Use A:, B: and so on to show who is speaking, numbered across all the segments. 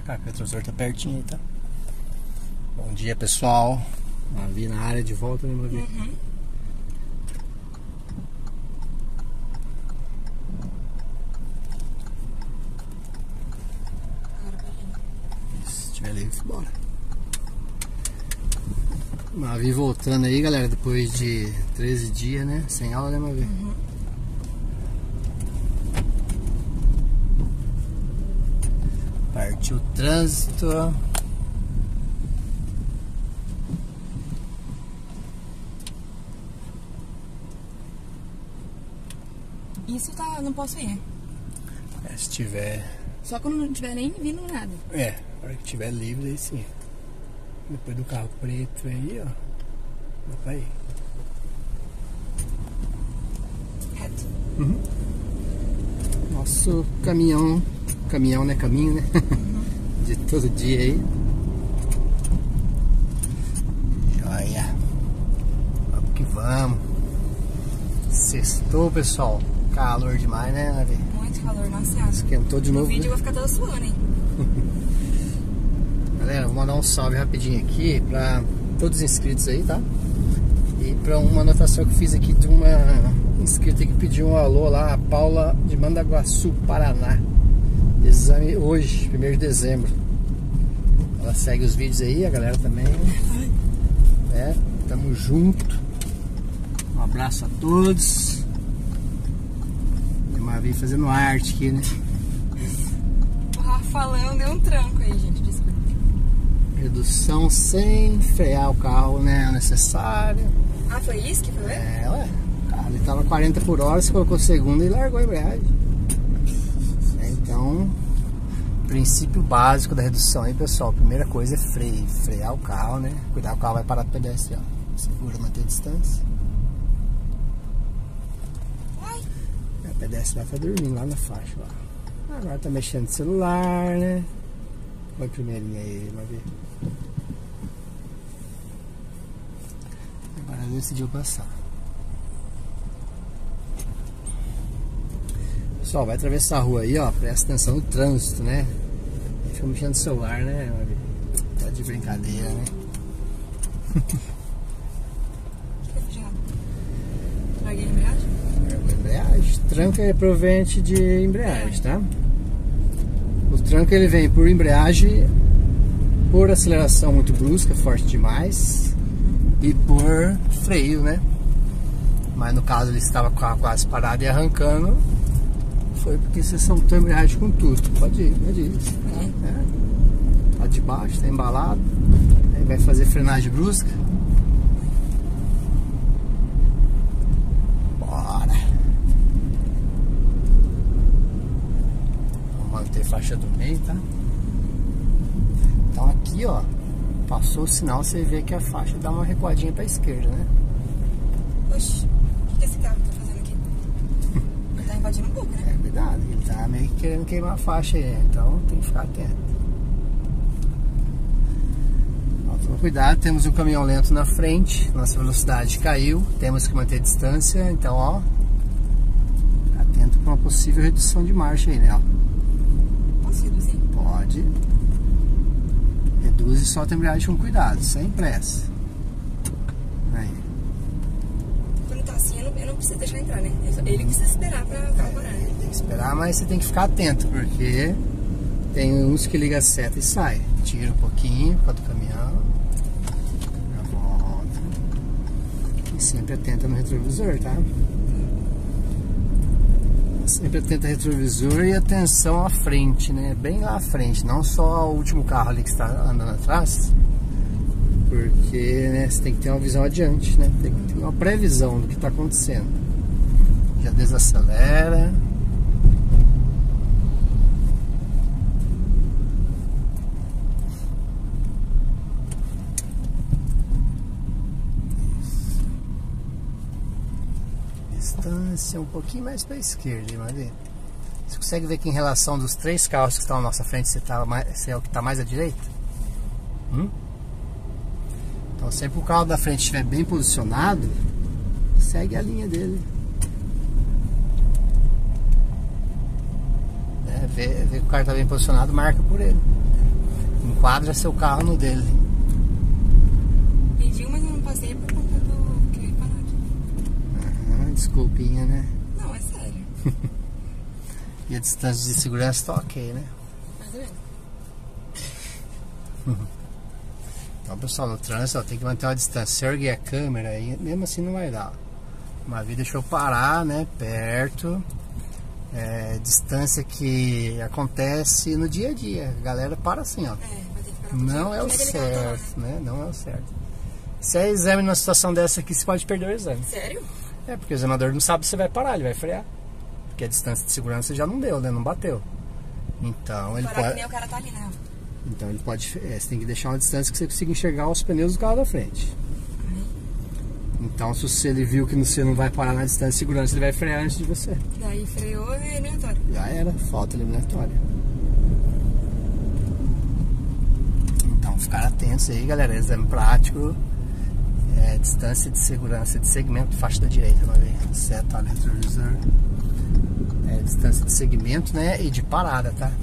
A: Marcar que o retrovisor tá pertinho aí, tá? Bom dia, pessoal. Mavi na área de volta, né, Mavi? Se tiver livre, bora. Mavi voltando aí, galera, depois de 13 dias, né? Sem aula, né, Mavi? Partiu o trânsito.
B: Isso tá, não posso ir, né?
A: Se tiver...
B: Só quando não tiver nem vindo nada.
A: É, na hora que tiver livre, aí sim. Depois do carro preto aí, ó. Dá pra ir.
B: Reto.
A: Nosso caminhão. Caminhão, né? Caminho, né? De todo dia aí. Olha. Vamos que vamos. Sextou, pessoal. Calor demais, né, Navi?
B: Muito calor, nossa.
A: Esquentou de novo.
B: No vídeo eu vou ficar toda suando, hein?
A: Galera, vou mandar um salve rapidinho aqui pra todos os inscritos aí, tá? E pra uma anotação que eu fiz aqui de uma inscrita que pediu um alô lá, a Paula de Mandaguaçu, Paraná. Exame hoje, 1º de dezembro. Ela segue os vídeos aí, a galera também. Tamo junto. Um abraço a todos. E uma vez fazendo arte aqui, né?
B: O Rafalão deu um tranco aí, gente, desculpa.
A: Redução sem frear o carro, né? É necessário.
B: Ah, foi isso que foi?
A: Ué. O carro ele tava 40 por hora, você colocou segunda e largou a embreagem. Então, princípio básico da redução aí, pessoal. Primeira coisa é freio. Frear o carro, né? Cuidar, o carro vai parar do pedestre, ó. Segura, manter a distância. O pedestre lá tá dormindo lá na faixa, ó. Agora tá mexendo no celular, né? Põe primeirinho aí, uma vez. Agora ele decidiu passar. Pessoal, vai atravessar a rua aí, ó. Presta atenção no trânsito, né? Fica mexendo no celular, né? Tá de brincadeira, né?
B: Larguei a embreagem?
A: Largou a embreagem. Tranca é proveniente de embreagem, tá? O tranco ele vem por embreagem, por aceleração muito brusca, forte demais, e por freio, né? Mas no caso ele estava quase parado e arrancando, foi porque você soltou a embreagem com tudo. Pode ir, pode ir. Tá de baixo, tá embalado. Aí vai fazer frenagem brusca. Bora! Vamos manter faixa do meio, tá? Então aqui, ó, passou o sinal, você vê que a faixa dá uma recuadinha pra esquerda, né?
B: Oxi, o que esse carro tá fazendo aqui? Ele tá invadindo um pouco, né?
A: Cuidado, ele tá meio que querendo queimar a faixa aí, então tem que ficar atento. Ó, toma cuidado, temos um caminhão lento na frente, nossa velocidade caiu, temos que manter a distância, então ó, atento para uma possível redução de marcha aí, né? Ó.
B: Posso reduzir?
A: Pode. Reduz e solta a embreagem com cuidado, sem pressa. Aí.
B: Quando tá assim, eu não preciso deixar entrar, né? Ele precisa esperar pra parar, né?
A: Tem que esperar, mas você tem que ficar atento, porque tem uns que liga a seta e sai. Tira um pouquinho por causa do caminhão. Já volta. E sempre atenta no retrovisor, tá? Sempre atenta no retrovisor e atenção à frente, né? Bem lá à frente, não só o último carro ali que está andando atrás. Porque, né, você tem que ter uma visão adiante, né? Tem que ter uma previsão do que está acontecendo. Já desacelera. Distância um pouquinho mais para a esquerda, Maria. Você consegue ver que em relação dos 3 carros que estão à nossa frente, você é o que está mais à direita? Então sempre que o carro da frente estiver bem posicionado, segue a linha dele. Vê que o carro está bem posicionado, marca por ele. enquadra seu carro no dele.
B: Pediu, mas eu não passei por conta do que eu ia parar aqui.
A: Desculpinha, né?
B: Não, é sério.
A: E a distância de segurança tá ok, né?
B: Mais ou menos.
A: Então, pessoal, no trânsito ó, tem que manter uma distância. Se eu erguer a câmera aí, mesmo assim não vai dar. Uma vez deixou eu parar, né? Perto. Distância que acontece no dia a dia. A galera para assim, ó.
B: Vai ter que parar
A: Não é o certo, né? Não é o certo. Se é exame numa situação dessa aqui, você pode perder o exame.
B: Sério?
A: Porque o examinador não sabe se você vai parar, ele vai frear. Porque a distância de segurança já não deu, né? Não bateu. Então ele pode.
B: Que nem o cara tá ali, né?
A: Então ele pode. Você tem que deixar uma distância que você consiga enxergar os pneus do carro da frente. Então se ele viu que você não vai parar na distância de segurança, ele vai frear antes de você.
B: Daí freou e eliminatório.
A: Já era, falta eliminatória. Então ficar atentos aí, galera. Exame prático. Distância de segurança de segmento, faixa da direita, não vem? Seta, retrovisor. Distância de segmento, né? E de parada, tá?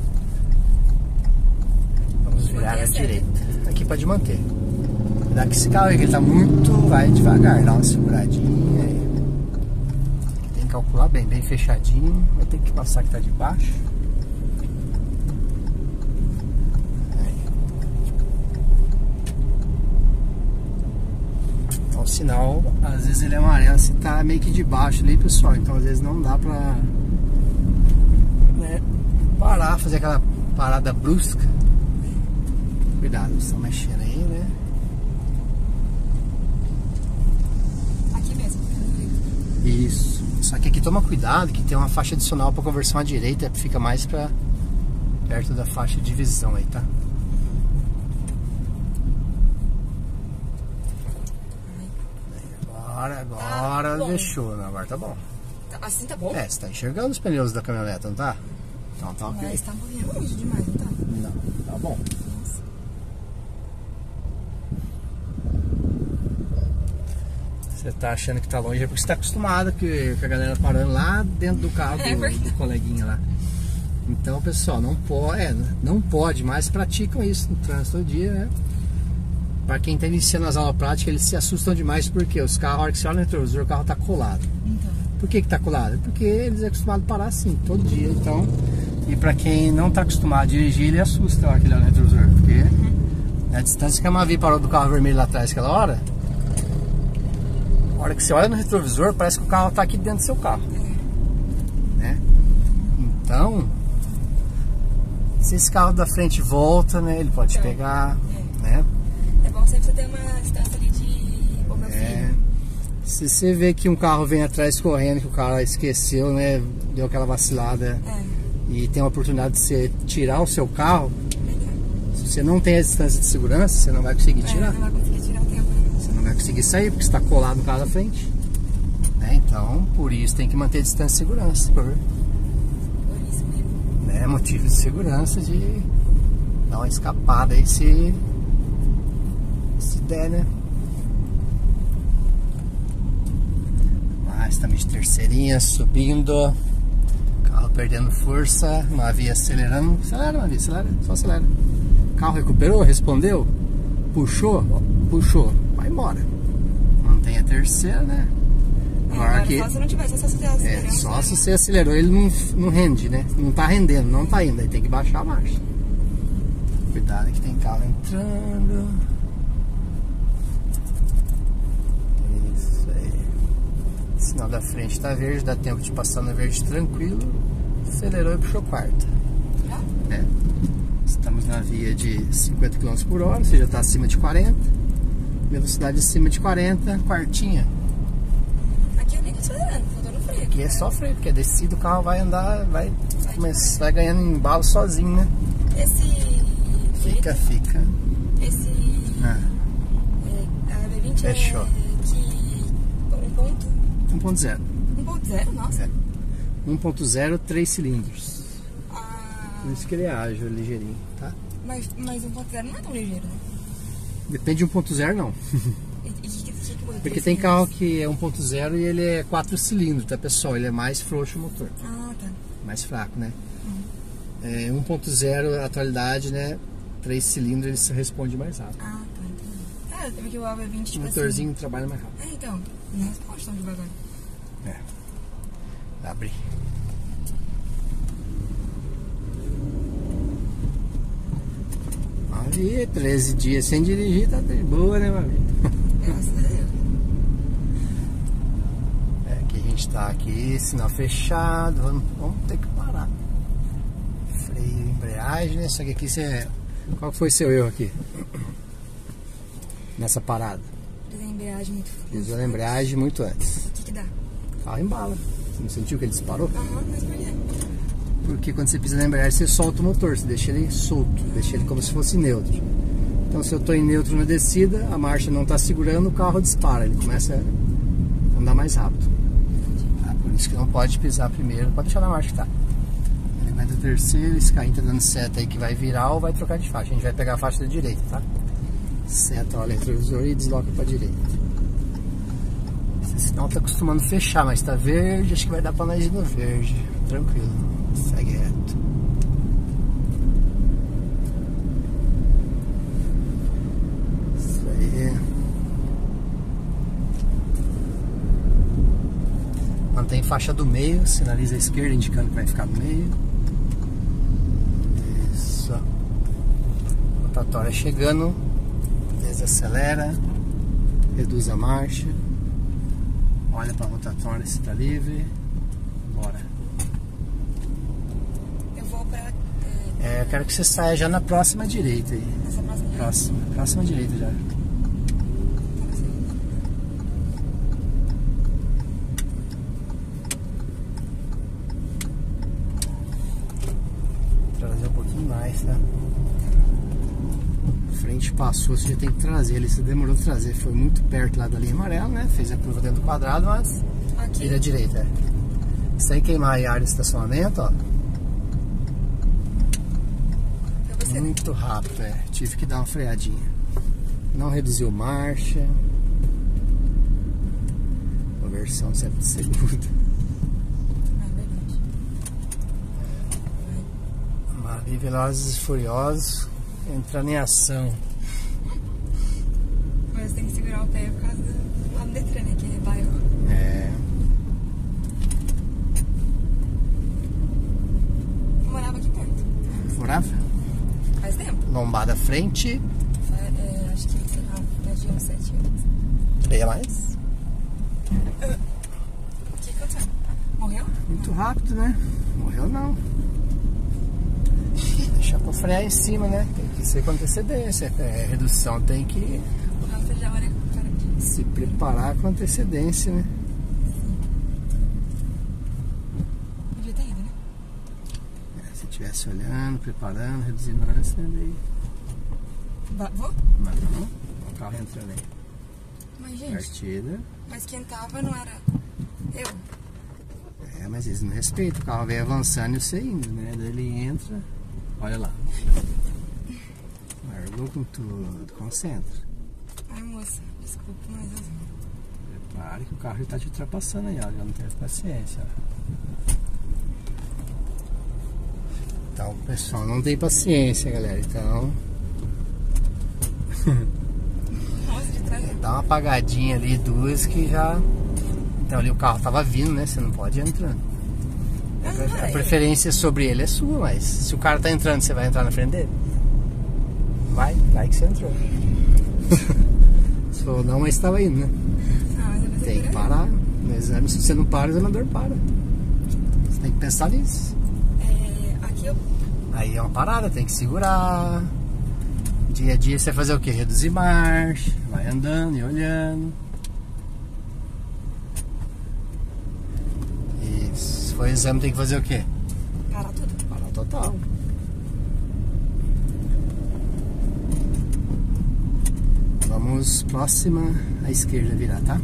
A: Vamos virar à direita. Aqui pode manter. Cuidado que esse carro aí, que ele tá muito. Vai devagar, dá uma seguradinha aí. Tem que calcular bem, bem fechadinho. Vai ter que passar que tá de baixo. O sinal, às vezes ele é amarelo, se tá meio que de baixo ali, pessoal, então às vezes não dá pra parar, fazer aquela parada brusca. Cuidado, estão mexendo aí, né?
B: Aqui mesmo.
A: Isso. Só que aqui toma cuidado, que tem uma faixa adicional pra conversão à direita, fica mais pra perto da faixa de visão aí, tá? Agora
B: tá
A: deixou, né? Agora tá bom.
B: Assim tá bom?
A: Você tá enxergando os pneus da caminhonete, não tá? Então tá ok.
B: Mas tá um pouquinho longe demais, não tá?
A: Não, tá bom.
B: Nossa.
A: Você tá achando que tá longe é porque você tá acostumado com a galera parando lá dentro do carro do coleguinha lá. Então, pessoal, não pode, mas praticam isso no trânsito todo dia, né? Para quem está iniciando as aulas práticas, eles se assustam demais porque os carros, a hora que você olha no retrovisor, o carro está colado.
B: Então.
A: Por que está colado? Porque eles é acostumados a parar assim, todo dia. Então, e para quem não está acostumado a dirigir, ele assusta a hora que ele olha no retrovisor. Porque a distância que a Mavi parou do carro vermelho lá atrás aquela hora, a hora que você olha no retrovisor, parece que o carro está aqui dentro do seu carro. Né? Então, se esse carro da frente volta, né, ele pode pegar, né?
B: É bom sempre você ter uma distância ali de... Ô, meu filho.
A: Se você vê que um carro vem atrás correndo, que o cara esqueceu, né, deu aquela vacilada e tem a oportunidade de você tirar o seu carro, se você não tem a distância de segurança, você não vai conseguir tirar.
B: Não vai conseguir tirar o tempo.
A: Você não vai conseguir sair, porque você está colado no carro da frente. Né? Então, por isso tem que manter a distância de segurança. Por
B: isso mesmo.
A: Né, motivo de segurança, de dar uma escapada aí se der, né? Estamos de terceirinha, subindo, carro perdendo força, Mavi acelerando. Acelera, Mavi, acelera, só acelera. Carro recuperou, respondeu, puxou, vai embora. Mantém a terceira, né?
B: Agora aqui, só se não tivesse, só se você acelerou.
A: Só se você acelerou, ele não rende, né? Não tá rendendo, não tá indo, aí tem que baixar a marcha. Cuidado que tem carro entrando. O sinal da frente está verde, dá tempo de passar no verde tranquilo. Acelerou e puxou quarta. Estamos na via de 50 km por hora, você já está acima de 40. Velocidade acima de 40, quartinha.
B: Aqui eu nem tô acelerando, tô no freio.
A: Aqui é só freio, porque é descido, o carro vai andar, vai ganhando embalo sozinho, né?
B: Esse...
A: Fica.
B: Esse... a B20
A: fechou.
B: 1.0. 1.0? Nossa.
A: 1.0, 3 cilindros. Por isso que ele é ágil, ligeirinho, tá?
B: Mas 1.0 não é tão ligeiro, né?
A: Depende de 1.0 não. Porque tem carro que é 1.0 e ele é 4 cilindros, tá, pessoal? Ele é mais frouxo o motor.
B: Ah, tá.
A: Mais fraco, né? 1.0, a atualidade, né? 3 cilindros ele se responde mais rápido.
B: Ah, tá, entendi. Porque o HB20 tipo
A: O motorzinho trabalha mais rápido.
B: então, não responde tão devagar.
A: Abre. Ali, 13 dias sem dirigir, tá de boa, né, meu amigo?
B: Graças a Deus.
A: Aqui a gente tá aqui, sinal fechado, vamos ter que parar. Freio, embreagem, né? Só que aqui você... Qual foi seu erro aqui? Nessa parada?
B: Fiz a embreagem muito forte.
A: Fiz a embreagem muito antes.
B: O que dá?
A: O carro embala. Você não sentiu que ele disparou?
B: Aham, mas por quê?
A: Porque quando você pisa na embreagem, você solta o motor, você deixa ele solto, deixa ele como se fosse neutro. Então se eu estou em neutro na descida, a marcha não está segurando, o carro dispara, ele começa a andar mais rápido. Por isso que não pode pisar primeiro, pode deixar na marcha que tá. Ele vai do terceiro, esse carrinho tá dando seta aí que vai virar ou vai trocar de faixa. A gente vai pegar a faixa da direita, tá? Seta, olha o retrovisor e desloca para a direita. Esse sinal tá acostumando fechar, mas tá verde, acho que vai dar para nós ir no verde. Tranquilo, segue reto. Isso aí. Mantém faixa do meio, sinaliza a esquerda indicando que vai ficar no meio. Isso. Rotatória chegando, desacelera, reduz a marcha, olha para a rotatória se está livre, bora.
B: Eu vou pra...
A: Eu quero que você saia já na próxima direita aí.
B: Essa próxima?
A: Próxima direita já. Trazer um pouquinho mais, tá? Frente passou, você já tem que trazer ele. Você demorou a trazer, foi muito perto lá da linha amarela, né? Fez a curva dentro do quadrado, mas
B: Aqui?
A: vira à direita. Sem queimar a área de estacionamento, ó. Muito rápido, tive que dar uma freadinha. Não reduziu marcha. Conversão sempre segura. Mari Velozes e Furiosos entrando em ação.
B: Mas tem que segurar o pé por causa do lado do Detran, né? Que é bairro. Eu morava aqui perto.
A: Morava?
B: Faz tempo.
A: Lombada frente.
B: Acho que, sei lá, já tinha uns 7 anos.
A: Leia mais.
B: O que aconteceu? Morreu?
A: Muito rápido, né? Morreu não. Deixa pra frear em cima, né? Tem que ser com antecedência. Redução tem que
B: Nossa, já olha com cara de...
A: se preparar com antecedência, né?
B: Podia ter ido, né?
A: Se estivesse olhando, preparando, reduzindo antes, né? Daí...
B: Vou?
A: Mas não, o carro entrando aí.
B: Mas, gente...
A: Partida.
B: Mas quem tava não era eu.
A: Mas eles não respeitam. O carro vem avançando e você indo, né? Daí ele entra... Olha lá. Largou com tudo. Concentra.
B: Ai, moça, desculpa, mas...
A: Prepare que o carro está te ultrapassando aí, ó. Já não teve paciência, ó. Então, o pessoal não tem paciência, galera. Então...
B: Nossa, de trás...
A: Dá uma apagadinha ali, duas que já... Então ali o carro tava vindo, né? Você não pode ir entrando. A preferência sobre ele é sua, mas se o cara tá entrando, você vai entrar na frente dele? Vai que você entrou. Se for não, mas estava indo, né? Tem que parar. No exame, se você não para, o examinador para. Você tem que pensar nisso.
B: Aqui eu...
A: Aí é uma parada, tem que segurar. Dia a dia você vai fazer o quê? Reduzir marcha, vai andando e olhando. E se for exame, tem que fazer o quê?
B: Parar tudo.
A: Parar total. Vamos próxima à esquerda virar, tá?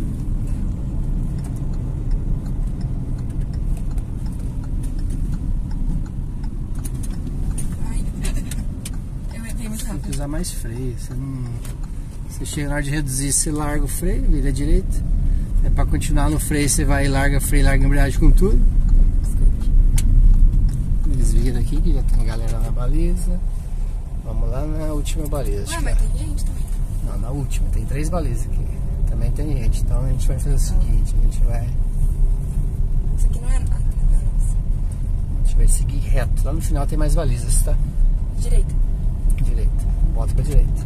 A: Tem que usar mais freio. Você chega na hora de reduzir, você larga o freio, vira à direita. É pra continuar no freio, você vai e larga freio, larga a embreagem com tudo. Eles viram aqui que já tem galera na baliza. Vamos lá na última baliza.
B: Ué, mas tem gente também.
A: Não, na última. Tem 3 balizas aqui. Também tem gente. Então a gente vai fazer o seguinte. A gente vai...
B: Isso aqui não é nada.
A: A gente vai seguir reto. Lá no final tem mais balizas, tá?
B: Direita.
A: Direita. Volta pra direita.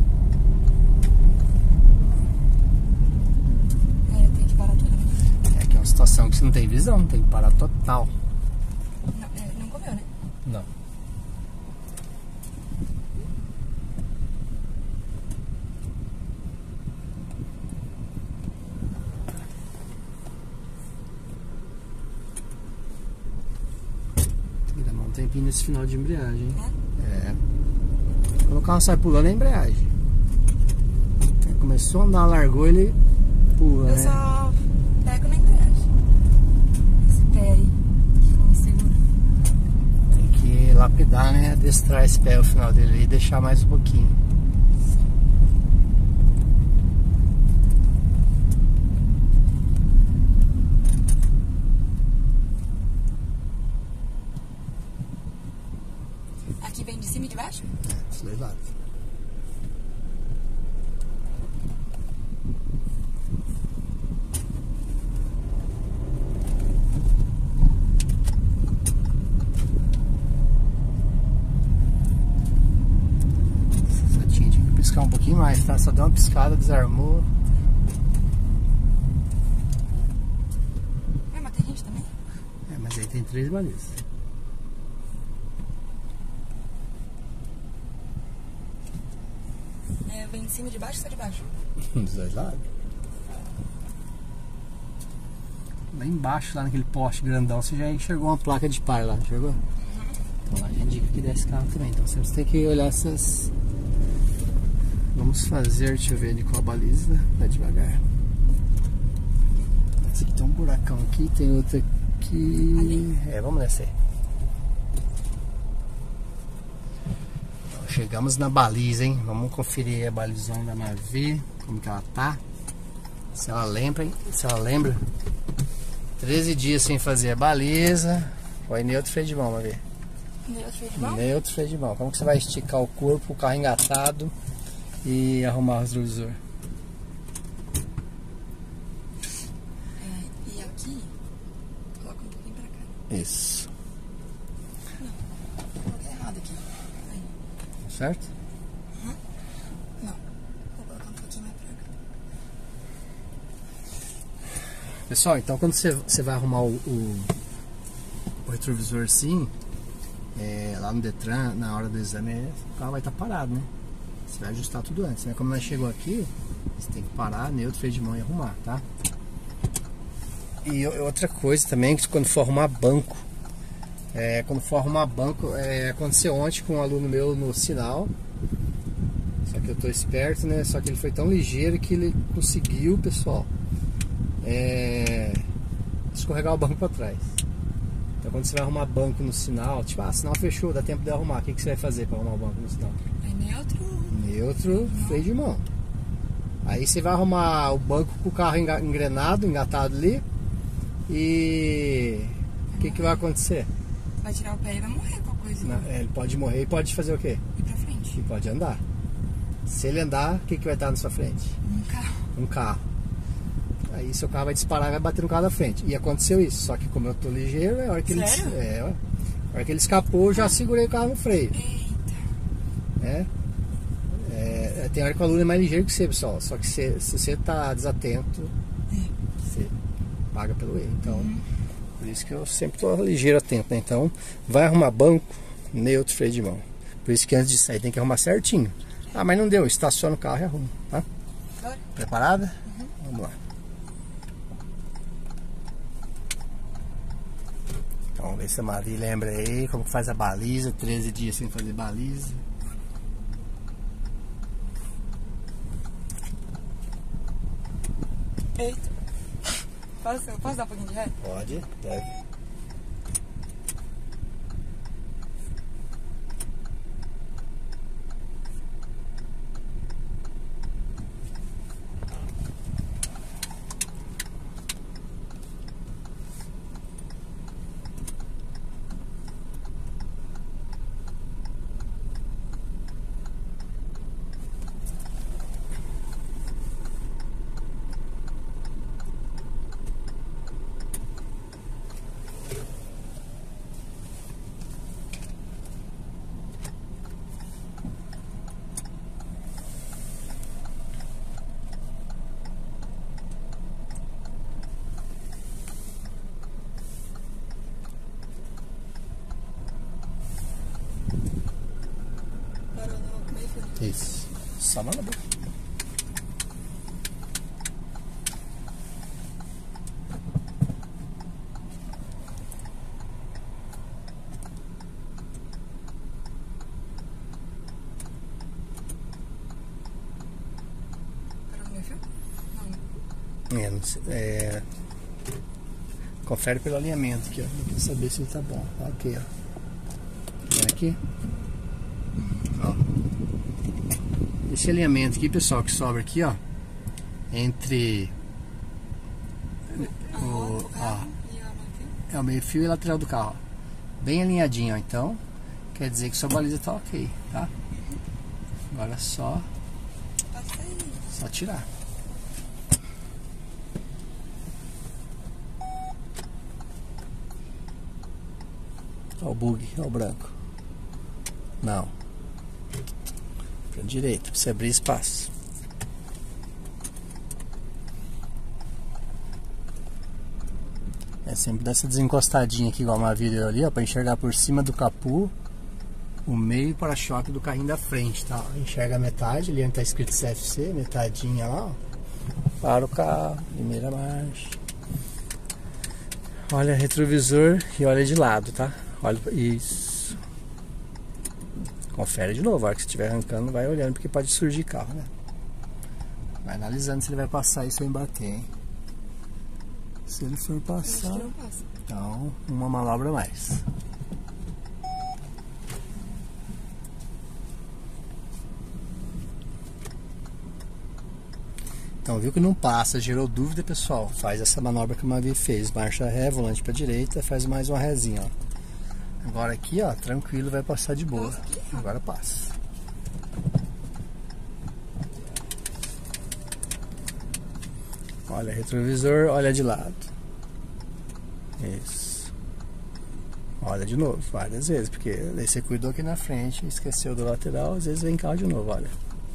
B: Tem que parar tudo.
A: É que é uma situação que você não tem visão. Tem que parar total.
B: Não comeu, né?
A: Não. Tem que dar um tempinho nesse final de embreagem. É. Quando o carro sai pulando é embreagem. Começou a andar, largou, ele pula,
B: Eu
A: né?
B: só pego na embreagem. Esse pé aí, que não segura.
A: Tem que lapidar, né? Adestrar esse pé, o final dele, e deixar mais um pouquinho.
B: Aqui vem de cima e de baixo?
A: Dos dois lados. Só tinha que piscar um pouquinho mais, tá? Só deu uma piscada, desarmou.
B: Mas tem gente também?
A: É, mas aí tem 3 balizas.
B: Vem de cima e de baixo ou só de baixo?
A: Dos dois lados. Lá embaixo, lá naquele poste grandão, você já enxergou uma placa de par lá, enxergou? Então lá já indica que desce carro também. Então você tem que olhar essas... Vamos fazer, deixa eu ver ali qual a baliza. Vai devagar. Esse aqui tem um buracão aqui, tem outro aqui.
B: Ali?
A: Vamos nessa aí. Então, chegamos na baliza, hein? Vamos conferir a balizão da Mavi, como que ela tá. Se ela lembra, hein? Se ela lembra. 13 dias sem fazer a baliza. Foi neutro, freio de mão, Mavi.
B: Neutro, freio de mão?
A: Neutro, freio de mão. Como que você vai esticar o corpo, o carro engatado e arrumar o retrovisor?
B: E aqui, coloca um pouquinho pra cá.
A: Isso.
B: Coloquei errado aqui. Aí.
A: Certo?
B: Não. Vou colocar um pouquinho mais pra cá.
A: Pessoal, então quando você vai arrumar o retrovisor assim, lá no Detran, na hora do exame, o carro vai estar parado, né? Você vai ajustar tudo antes, né? Como nós chegou aqui, você tem que parar, neutro, freio de mão e arrumar, tá? E outra coisa também, que quando for arrumar banco, aconteceu ontem com um aluno meu no sinal, só que eu tô esperto, né? Só que ele foi tão ligeiro que ele conseguiu, pessoal, escorregar o banco para trás. Então quando você vai arrumar banco no sinal, tipo, sinal fechou, dá tempo de arrumar, o que você vai fazer para arrumar o banco no sinal?
B: Neutro.
A: Neutro, freio de mão. Aí você vai arrumar o banco com o carro engrenado, engatado ali. E o que vai acontecer?
B: Vai tirar o pé e vai morrer com a coisa.
A: Ele pode morrer e pode fazer o quê?
B: Ir pra frente.
A: E pode andar. Se ele andar, o que vai estar na sua frente?
B: Um carro.
A: Um carro. Aí seu carro vai disparar e vai bater no carro da frente. E aconteceu isso. Só que como eu tô ligeiro, a hora que
B: Sério?
A: a hora que ele escapou, eu já segurei o carro no freio.
B: Eita.
A: Tem hora que o aluno é mais ligeiro que você, pessoal. Só que se você tá desatento, você paga pelo erro. Então, por isso que eu sempre tô ligeiro, atento, né? Então, vai arrumar banco, neutro, freio de mão. Por isso que antes de sair tem que arrumar certinho. Ah, mas não deu, estaciona o carro e arruma, tá?
B: Bora.
A: Preparada? Vamos lá. Então, vamos ver se a Maria lembra aí como que faz a baliza. 13 dias sem fazer baliza.
B: Eita. Posso dar um pouquinho de ré?
A: Pode, deve. Isso. Só manda boa.
B: Parou no meu fio? Não.
A: Confere pelo alinhamento aqui, ó. Pra saber se ele tá bom. Ok, ó. Vem aqui. Ó. Esse alinhamento aqui, pessoal, que sobra aqui, ó. Entre o meio fio e lateral do carro, ó. Bem alinhadinho, ó. Então, quer dizer que sua baliza tá ok, tá? Agora só tirar. Ó o bug, ó o branco. Não. Pra direita, pra você abrir espaço. É sempre dar essa desencostadinha aqui, igual uma vídeo ali, ó, pra enxergar por cima do capô o meio para-choque do carrinho da frente, tá? Enxerga a metade, ali onde tá escrito CFC, metadinha lá, ó. Para o carro, primeira marcha. Olha retrovisor e olha de lado, tá? Olha, isso. Confere de novo, a hora que você estiver arrancando, vai olhando, porque pode surgir carro, né? Vai analisando se ele vai passar isso sem bater, hein? Se ele for passar, então uma manobra a mais. Então viu que não passa, gerou dúvida, pessoal, faz essa manobra que o Mavi fez, marcha ré, volante para direita, faz mais uma rézinha, ó. Agora aqui, ó, tranquilo, vai passar de boa. Agora passa. Olha retrovisor, olha de lado. Isso. Olha de novo, várias vezes, porque daí você cuidou aqui na frente, esqueceu do lateral, às vezes vem carro de novo, olha.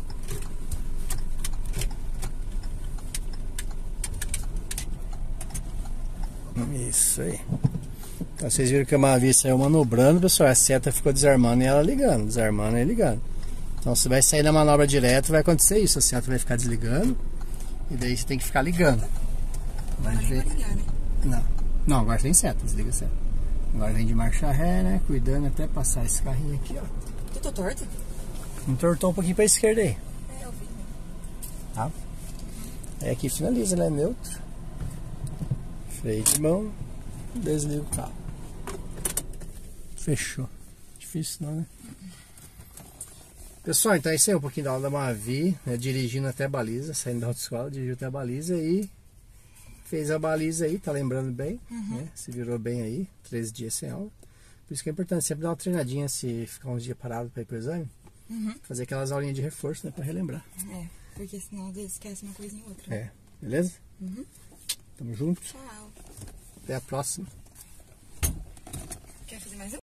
A: Isso aí. Então vocês viram que a Mavi saiu manobrando, pessoal, a seta ficou desarmando e ela ligando, desarmando e ligando. Então você vai sair da manobra direto, vai acontecer isso, a seta vai ficar desligando e daí você tem que ficar ligando.
B: Vai ligar, né?
A: Não, agora tem seta, desliga a seta. Agora vem de marcha ré, né, cuidando até passar esse carrinho aqui, ó.
B: Tu tá torto?
A: Entortou um pouquinho pra esquerda aí.
B: Eu vi.
A: Tá? Aí aqui finaliza, né, neutro. Freio de mão, desliga o carro. Fechou. Difícil não, né? Pessoal, então esse é um pouquinho da aula da Mavi, né, dirigindo até a baliza, saindo da autoescola, dirigiu até a baliza e fez a baliza aí, tá lembrando bem, né? Se virou bem aí, 13 dias sem aula. Por isso que é importante sempre dar uma treinadinha, se ficar uns dias parado para ir pro exame, fazer aquelas aulinhas de reforço, né, para relembrar.
B: É, porque senão às vezes esquece uma coisa em outra.
A: É, beleza? Tamo junto.
B: Tchau.
A: Até a próxima.
B: Quer fazer mais um?